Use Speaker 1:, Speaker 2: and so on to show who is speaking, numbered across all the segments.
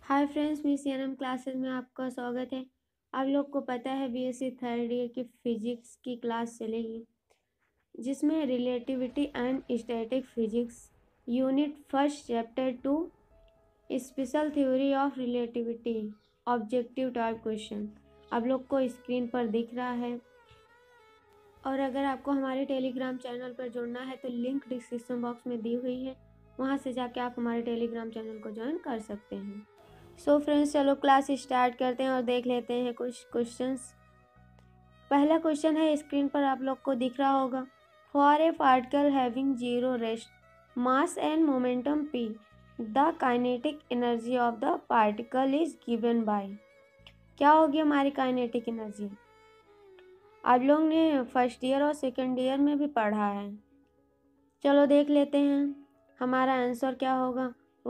Speaker 1: हाय friends, मी CNM classes में आपका स्वागत है। आप लोग को पता है बीएससी थर्ड ईयर की फिजिक्स की क्लास चलेगी, जिसमें relativity and static physics unit first chapter 2 special theory of relativity objective type question आप लोग को स्क्रीन पर दिख रहा है। और अगर आपको हमारे टेलीग्राम चैनल पर जुड़ना है तो लिंक डिस्क्रिप्शन बॉक्स में दी हुई है, वहाँ से जाके आप हमारे टेलीग्राम चैनल को ज्वाइन कर सकते हैं। सो फ्रेंड्स, चलो क्लास स्टार्ट करते हैं और देख लेते हैं कुछ क्वेश्चंस। पहला क्वेश्चन है, स्क्रीन पर आप लोग को दिख रहा होगा। For a particle having zero rest mass and momentum p the kinetic energy of the particle is given by. क्या होगी हमारी काइनेटिक एनर्जी? आप लोग ने फर्स्ट ईयर और सेकेंड ईयर में भी पढ़ा है। चलो देख लेते हैं हमारा आंसर क्या होगा।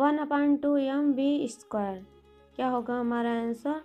Speaker 1: 1/2mv²। क्या होगा हमारा आंसर?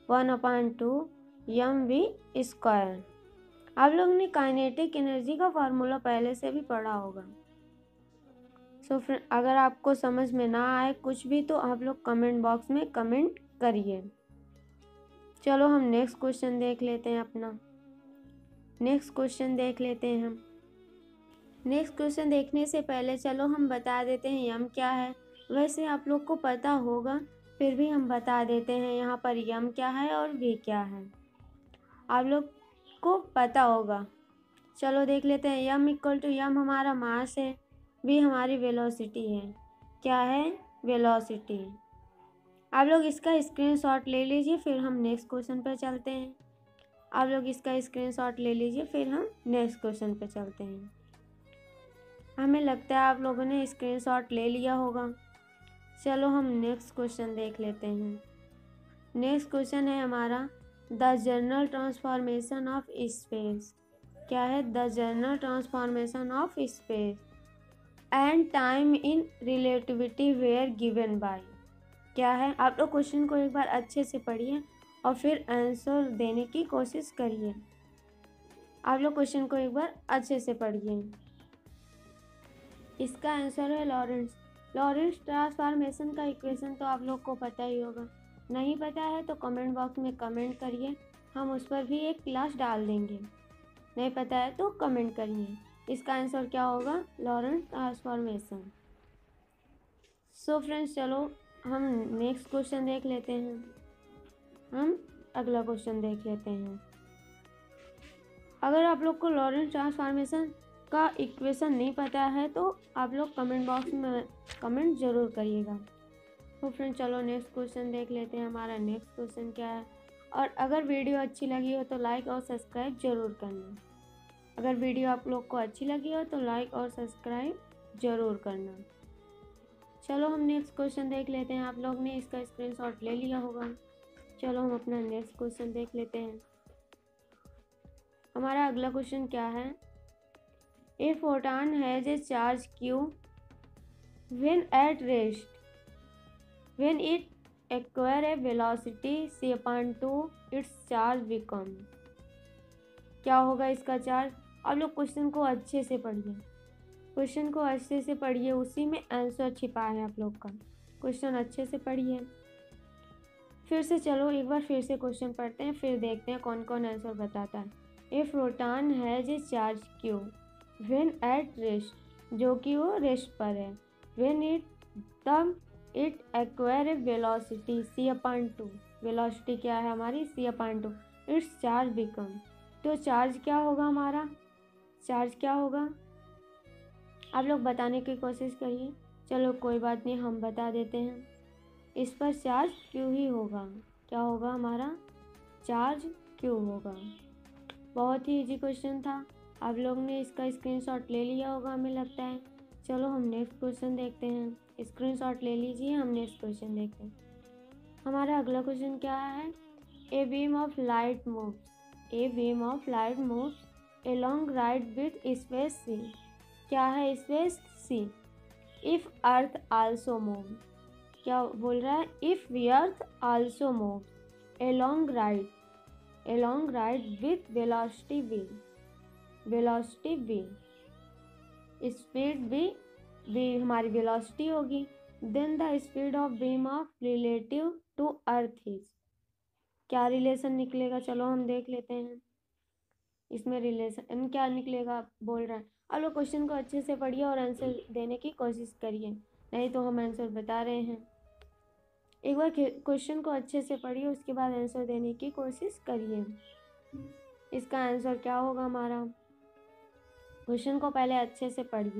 Speaker 1: 1/2mv²। आप लोग ने काइनेटिक एनर्जी का फार्मूला पहले से भी पढ़ा होगा। सो फ्रेंड, अगर आपको समझ में ना आए कुछ भी तो आप लोग कमेंट बॉक्स में कमेंट करिए। चलो हम नेक्स्ट क्वेश्चन देख लेते हैं अपना। नेक्स्ट क्वेश्चन देख लेते हैं हम। नेक्स्ट क्वेश्चन देखने से पहले चलो हम बता देते हैं यम क्या है। वैसे आप लोग को पता होगा, फिर भी हम बता देते हैं यहाँ पर यम क्या है और वी क्या है। आप लोग को पता होगा। चलो देख लेते हैं। यम इक्वल टू यम हमारा मास है, वी हमारी वेलोसिटी है। क्या है? वेलोसिटी। आप लोग इसका स्क्रीनशॉट ले लीजिए, फिर हम नेक्स्ट क्वेश्चन पर चलते हैं। आप लोग इसका स्क्रीनशॉट ले लीजिए, फिर हम नेक्स्ट क्वेश्चन पर चलते हैं। हमें लगता है आप लोगों ने स्क्रीनशॉट ले लिया होगा। चलो हम नेक्स्ट क्वेश्चन देख लेते हैं। नेक्स्ट क्वेश्चन है हमारा, the general transformation of space. क्या है? The general transformation of space and time in relativity where given by. क्या है? आप लोग क्वेश्चन को एक बार अच्छे से पढ़िए और फिर आंसर देने की कोशिश करिए। आप लोग क्वेश्चन को एक बार अच्छे से पढ़िए। इसका आंसर है लॉरेंट्ज। लॉरेंट्ज ट्रांसफॉर्मेशन का इक्वेशन तो आप लोग को पता ही होगा। नहीं पता है तो कमेंट बॉक्स में कमेंट करिए, हम उस पर भी एक क्लास डाल देंगे। नहीं पता है तो कमेंट करिए। इसका आंसर क्या होगा? लॉरेंट्ज ट्रांसफॉर्मेशन। सो फ्रेंड्स, चलो हम नेक्स्ट क्वेश्चन देख लेते हैं। हम अगला क्वेश्चन देख लेते हैं। अगर आप लोग को लॉरेंट्ज ट्रांसफॉर्मेशन का इक्वेशन नहीं पता है तो आप लोग कमेंट बॉक्स में कमेंट ज़रूर करिएगा। तो फ्रेंड्स, चलो नेक्स्ट क्वेश्चन देख लेते हैं। हमारा नेक्स्ट क्वेश्चन क्या है? और अगर वीडियो अच्छी लगी हो तो लाइक और सब्सक्राइब ज़रूर करना। अगर वीडियो आप लोग को अच्छी लगी हो तो लाइक और सब्सक्राइब ज़रूर करना। चलो हम नेक्स्ट क्वेश्चन देख लेते हैं। आप लोग ने इसका स्क्रीनशॉट ले लिया होगा। चलो हम अपना नेक्स्ट क्वेश्चन देख लेते हैं। हमारा अगला क्वेश्चन क्या है? A photon has a charge q when at rest, when it acquire a velocity c/2 its charge become। क्या होगा इसका चार्ज? आप लोग क्वेश्चन को अच्छे से पढ़िए। क्वेश्चन को अच्छे से पढ़िए, उसी में आंसर छिपा है आप लोग का। क्वेश्चन अच्छे से पढ़िए। फिर से चलो एक बार फिर से क्वेश्चन पढ़ते हैं, फिर देखते हैं कौन कौन आंसर बताता है। A proton has a charge q when at rest, जो कि वो रेस्ट पर है। when it acquire a velocity c/2, velocity क्या है हमारी? c/2 its charge become। तो चार्ज क्या होगा हमारा? चार्ज क्या होगा? आप लोग बताने की कोशिश करिए। चलो कोई बात नहीं, हम बता देते हैं। इस पर चार्ज क्यों ही होगा। क्या होगा हमारा? चार्ज क्यों होगा। बहुत ही इजी क्वेश्चन था। आप लोग ने इसका स्क्रीनशॉट ले लिया होगा हमें लगता है। चलो हम नेक्स्ट क्वेश्चन देखते हैं। स्क्रीनशॉट ले लीजिए, हम नेक्स्ट क्वेश्चन देखते हैं। हमारा अगला क्वेश्चन क्या है? A beam of light moves. A beam of light moves along right with space c। क्या है space c? If earth also move. क्या बोल रहा है? If we earth also move along right with velocity v, velocity v, speed v, v हमारी velocity होगी, then the speed of beam of relative to earth is. क्या relation निकलेगा, चलो हम देख लेते हैं। इसमें रिलेशन क्या निकलेगा बोल रहा है। अब लोग क्वेश्चन को अच्छे से पढ़िए और आंसर देने की कोशिश करिए, नहीं तो हम आंसर बता रहे हैं। एक बार क्वेश्चन को अच्छे से पढ़िए, उसके बाद आंसर देने की कोशिश करिए। इसका आंसर क्या होगा हमारा, क्वेश्चन को पहले अच्छे से पढ़िए।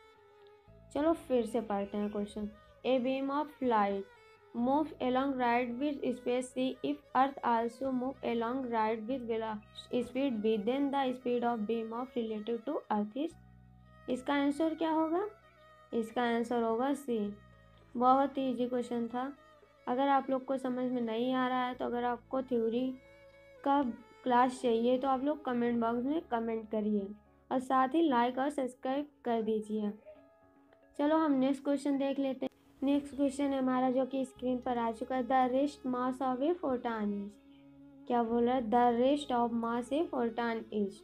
Speaker 1: चलो फिर से पढ़ते हैं question. A beam of light move along right with space c if earth also move along right with speed b then the speed of beam of relative to earth is। इसका आंसर क्या होगा, इसका answer होगा सी। बहुत ही easy question था। अगर आप लोग को समझ में नहीं आ रहा है तो अगर आपको थ्योरी का क्लास चाहिए तो आप लोग कमेंट बॉक्स में कमेंट करिए और साथ ही लाइक और सब्सक्राइब कर दीजिए। चलो हम नेक्स्ट क्वेश्चन देख लेते हैं। नेक्स्ट क्वेश्चन है हमारा जो कि स्क्रीन पर आ चुका है। The rest mass of a photon is. क्या बोल रहा है, the rest of mass a photon is.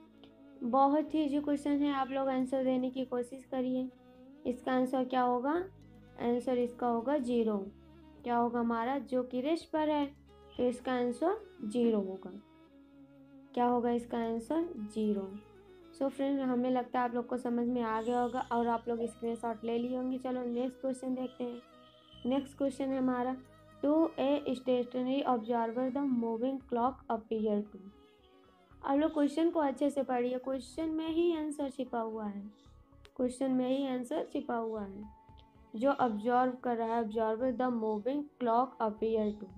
Speaker 1: बहुत ही इजी क्वेश्चन है, आप लोग आंसर देने की कोशिश करिए। इसका आंसर क्या होगा, आंसर इसका होगा 0। क्या होगा हमारा, जो कि रेस्ट पर है तो इसका आंसर 0 होगा। क्या होगा इसका आंसर 0। सो फ्रेंड हमें लगता है आप लोग को समझ में आ गया होगा और आप लोग स्क्रीनशॉट ले लिए होंगे। चलो नेक्स्ट क्वेश्चन देखते हैं। नेक्स्ट क्वेश्चन है हमारा, to a stationary observer the moving clock appear to. आप लोग क्वेश्चन को अच्छे से पढ़िए, क्वेश्चन में ही आंसर छिपा हुआ है, क्वेश्चन में ही आंसर छिपा हुआ है। जो ऑब्जर्व कर रहा है, observer the moving clock appear to,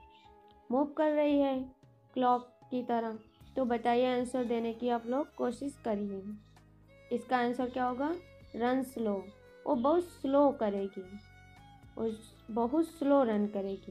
Speaker 1: move कर रही है क्लॉक की तरह। तो बताइए आंसर देने की आप लोग कोशिश करिए। इसका आंसर क्या होगा, रन स्लो। वो बहुत स्लो करेगी, वो बहुत स्लो रन करेगी,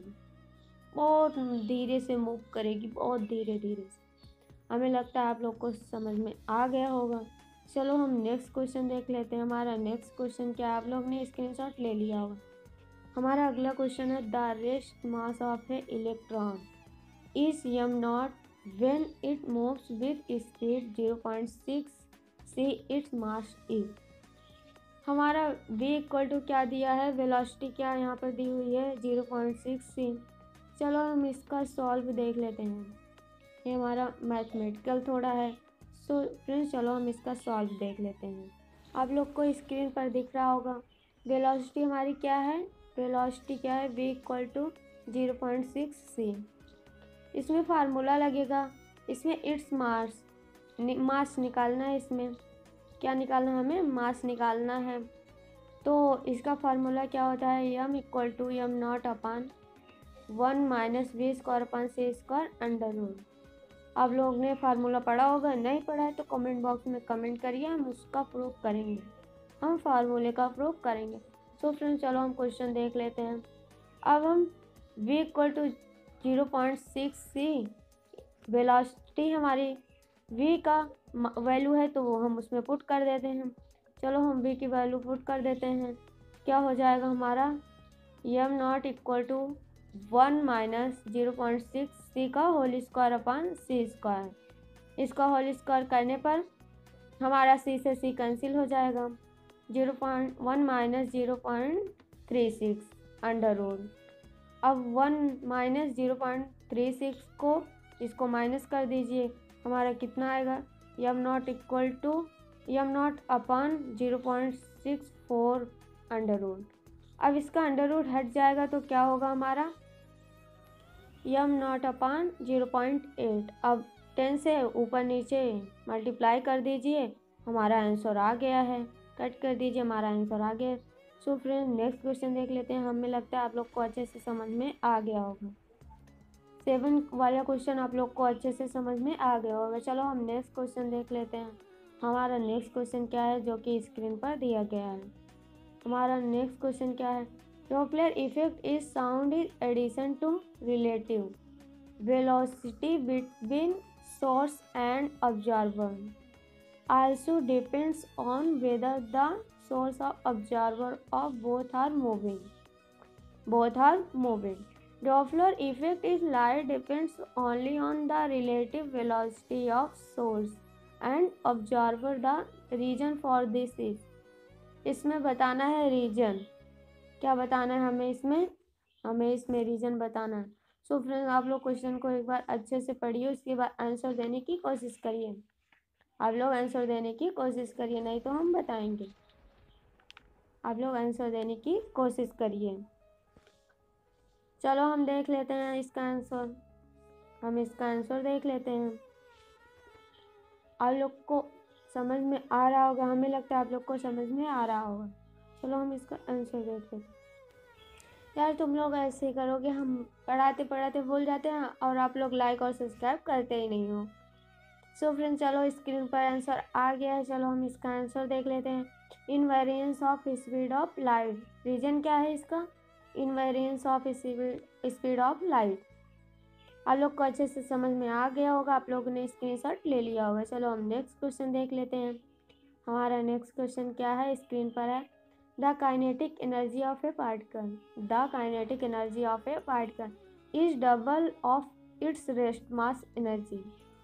Speaker 1: बहुत धीरे से मूव करेगी, बहुत धीरे धीरे से। हमें लगता है आप लोग को समझ में आ गया होगा। चलो हम नेक्स्ट क्वेश्चन देख लेते हैं। हमारा नेक्स्ट क्वेश्चन क्या, आप लोग ने स्क्रीनशॉट ले लिया होगा। हमारा अगला क्वेश्चन है, the rest mass of a electron is m naught when it moves with speed 0.6 c its mass is। हमारा v इक्वल टू क्या दिया है, वेलोसिटी क्या यहाँ पर दी हुई है 0.6 c। चलो हम इसका सॉल्व देख लेते हैं, ये हमारा मैथमेटिकल थोड़ा है। सो फ्रेंड्स चलो हम इसका सॉल्व देख लेते हैं। आप लोग को स्क्रीन पर दिख रहा होगा वेलोसिटी हमारी क्या है, वेलोसिटी क्या है, v इक्वल टू 0.6 c। इसमें फार्मूला लगेगा, इसमें इट्स मास निकालना है। इसमें क्या निकालना है, हमें मास निकालना है। तो इसका फार्मूला क्या होता है, m equal to m naught upon 1 minus v square upon c square under root. आप लोग ने फार्मूला पढ़ा होगा, नहीं पढ़ा है तो कमेंट बॉक्स में कमेंट करिए, हम उसका प्रूफ करेंगे, हम फार्मूले का प्रूफ करेंगे। सो फ्रेंड्स चलो हम क्वेश्चन देख लेते हैं। अब हम v equal to 0.6 c velocity हमारी v का वैल्यू है तो वो हम उसमें पुट कर देते हैं। चलो हम v की वैल्यू पुट कर देते हैं। क्या हो जाएगा हमारा, m naught equal to 1 minus 0.6 c का whole square upon c square. इसका होल स्क्वायर करने पर हमारा c से c कैंसिल हो जाएगा, 0.1 माइनस 0.36 अंडर रूट। अब 1 माइनस 0.36 को इसको माइनस कर दीजिए, हमारा कितना आएगा, m naught equal to m naught upon 0.64 under root. अब इसका अंडर रूट हट जाएगा तो क्या होगा हमारा, m नॉट अपान 0.8। अब 10 से ऊपर नीचे मल्टीप्लाई कर दीजिए, हमारा आंसर आ गया है, कट कर दीजिए, हमारा आंसर आ गया। सो फ्रेंड नेक्स्ट क्वेश्चन देख लेते हैं। हमें लगता है आप लोग को अच्छे से समझ में आ गया होगा, 7 वाला क्वेश्चन आप लोग को अच्छे से समझ में आ गया होगा। चलो हम नेक्स्ट क्वेश्चन देख लेते हैं। हमारा नेक्स्ट क्वेश्चन क्या है जो कि स्क्रीन पर दिया गया है। हमारा नेक्स्ट क्वेश्चन क्या है, Doppler effect is sound is addition to relative velocity between source and observer also depends on whether the source of observer of both are moving. Doppler effect is light depends only on the relative velocity of source and observer. The reason for this is, इसमें बताना है reason, क्या बताना है हमें इसमें reason बताना है। सो फ्रेंड्स, आप लोग क्वेश्चन को एक बार अच्छे से पढ़िए, उसके बाद आंसर देने की कोशिश करिए। आप लोग आंसर देने की कोशिश करिए, नहीं तो हम बताएंगे। आप लोग आंसर देने की कोशिश करिए। चलो हम देख लेते हैं इसका आंसर। हम इसका आंसर देख लेते हैं। आप लोग को समझ में आ रहा होगा, हमें लगता है आप लोग को समझ में आ रहा होगा। चलो हम इसका आंसर देख लेते हैं। यार तुम लोग ऐसे करोगे, हम पढ़ाते पढ़ाते भूल जाते हैं और आप लोग लाइक और सब्सक्राइब करते ही नहीं हो। सो फ्रेंड्स, चलो स्क्रीन पर आंसर आ गया है। चलो हम इसका आंसर देख लेते हैं। Invariance of speed of light. Reason क्या है इसका? Invariance of speed of light. आप लोग को अच्छे से समझ में आ गया होगा, आप लोगों ने स्क्रीनशॉट ले लिया होगा। चलो हम नेक्स्ट क्वेश्चन देख लेते हैं। हमारा नेक्स्ट क्वेश्चन क्या है, स्क्रीन पर है। The kinetic energy of a particle. The kinetic energy of a particle is double of its rest mass energy.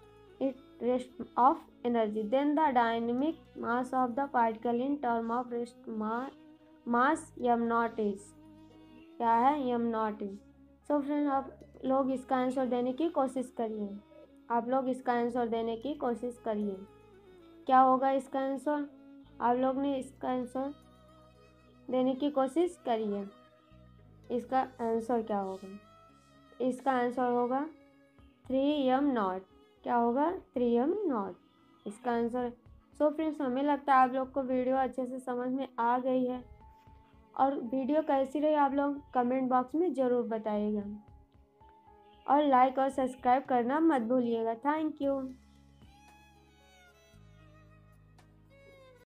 Speaker 1: Then the dynamic mass of the particle in term of rest mass m naught is। क्या है? m naught is। So friend, आप लोग इसका answer देने की कोशिश करिए। आप लोग इसका आंसर देने की कोशिश करिए। क्या होगा इसका आंसर? आप लोग ने इसका आंसर देने की कोशिश करिए। इसका आंसर क्या होगा? इसका आंसर होगा 3m नॉट। क्या होगा? 3m नॉट इसका आंसर। सो फ्रेंड्स, हमें लगता है आप लोग को वीडियो अच्छे से समझ में आ गई है। और वीडियो कैसी रही आप लोग कमेंट बॉक्स में ज़रूर बताइएगा। और लाइक और सब्सक्राइब करना मत भूलिएगा। Thank you.